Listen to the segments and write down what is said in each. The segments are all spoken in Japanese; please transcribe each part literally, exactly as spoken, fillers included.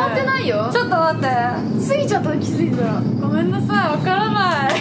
まってないよ。 ちょっと待って、 過ぎちゃったら気づいたら。 ごめんなさい、わからない。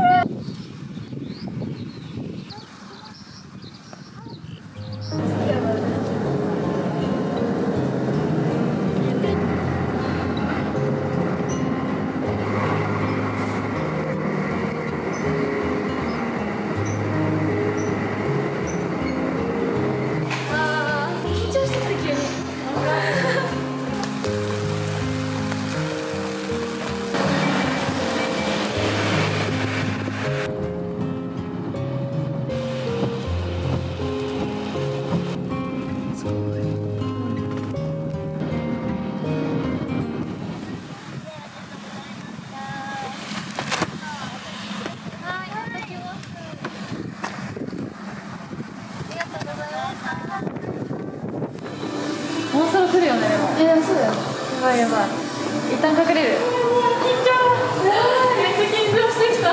もうそろ来るよね、でも。 えー、そうだよ。 やばいやばい。一旦隠れる。緊張。めっちゃ緊張してきた。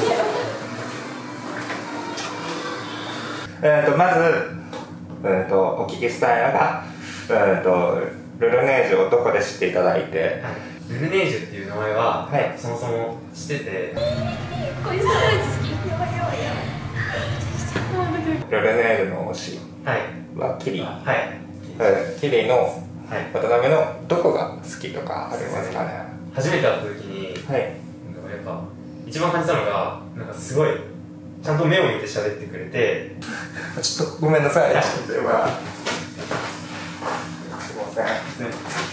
えっとまず、えー、とお聞きしたいのが、えー、とルルネージュをどこで知っていただいて。 ルルネージュっていう名前は、 はい、 そもそも知ってて、 こういうサプライズ好き。やばいやばいやルルネージュの推しはいはキリ、 はいえーキリのはい渡辺のどこが好きとかありますかね。 初めて会った時に、 はい、 なんかやっぱ一番感じたのが、なんかすごいちゃんと目を見て喋ってくれて。 ちょっとごめんなさい、 はい、 ではすいません、ね、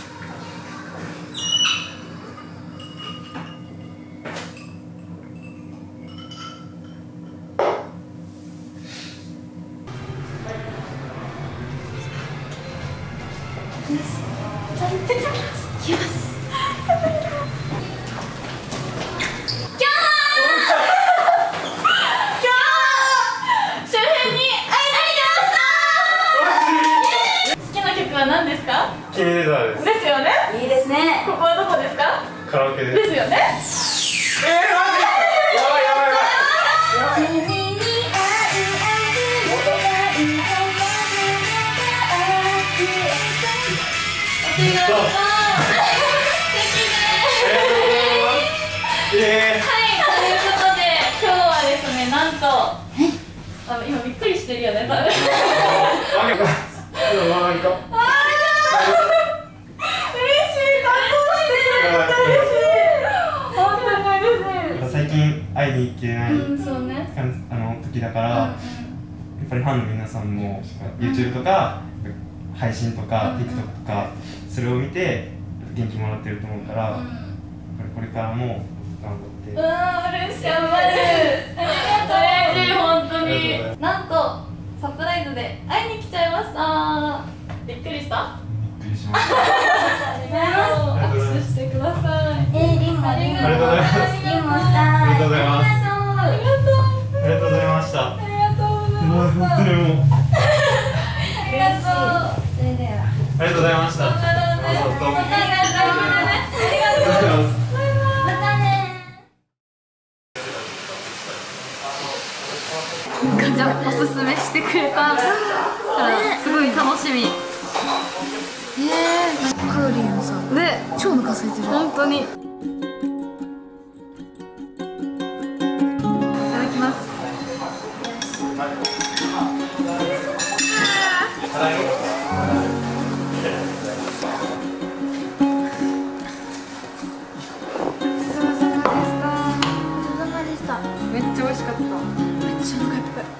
何ですか？ キミレザーです。 ですよね。 いいですね。 ここはどこですか？ カラオケです。 ですよね。 えー、マジ？やばいやばいやばい。 君に会うありがとう。 えー、 はい、ということで今日はですね、なんとあの今びっくりしてるよね、多分。 マジか。マジか。最近会いに行けない、 うん、そうね、 あの時だから、やっぱりファンの皆さんも YouTube とか配信とか TikTok とかそれを見て元気もらってると思うから、これからも頑張って。 うん、嬉しい、頑張る。ありがとう。嬉しい、本当に。なんとサプライズで会いに来ちゃいました。びっくりした？ びっくりしました。 握手してください。 えー、リンもありがとう。 ありがとうございます。 リンもしたい。 ありがとうございます。 ありがとう。 ありがとうございました。 ありがとうございもうます。 本当にもうありがとう。 それでは。 ありがとうございました。 頑張ろうね。 どうぞどうも。 またね。ありがとう。 ありがとうございます。 またね。 じゃあおすすめしてくれたからすごい楽しみ。 えー、カロリーもさ、 で、 超抜かされてる。 本当に。いただきます。めっちゃ美味しかった。めっちゃお腹いっぱい。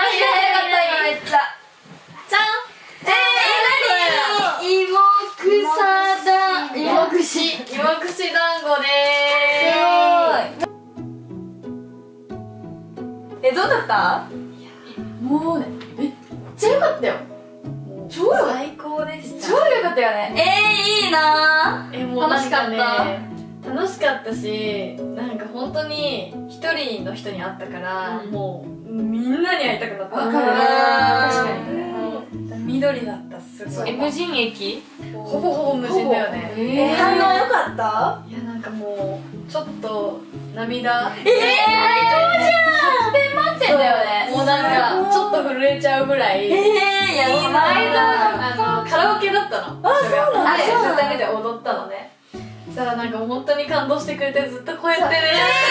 く串団子でーす。え、どうだった？もうね、めっちゃ良かったよ。超良最高でした。超良かったよね。えー、いいなー。え、もう楽しかった。楽しかったし、なんか本当に一人の人に会ったから、うん、もうみんなに会いたくなった。わかる。確かにね。緑だった。すごい。え、無人駅？ほぼほぼ無人だよね。えー、反応良かった？いや、なんかもうちょっと涙。えー、最高じゃん。ひゃくてん満点だよね。もうなんかちょっと震えちゃうぐらい。えー、やばい。あのカラオケだったの。あ、そうなの。あれふたりで踊ったのね。そしたらなんか本当に感動してくれて、ずっとこうやってね。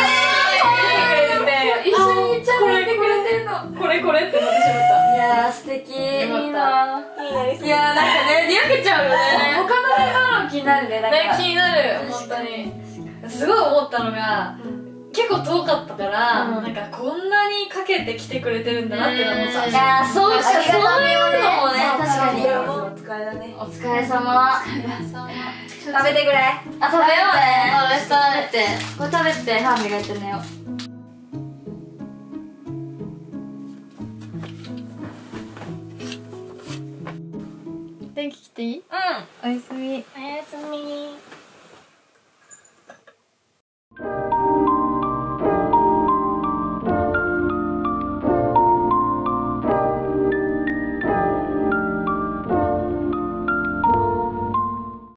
一緒に言っちゃう。これてくれてるの。これこれってなってしまった。いやー素敵。いいな。いやーなんかね、にやけちゃうよね。他のメンバーの気になるね。ね、気になる。本当に。すごい思ったのが、結構遠かったから、なんかこんなにかけて来てくれてるんだなって思った。いやーそうか、そういうのもね、確かに。お疲れだね。お疲れ様。お疲れ様。食べてくれ。あ、食べようね。食べて。これ食べて、歯磨いて寝よう。電気切っていい？うん。おやすみ。おやすみ。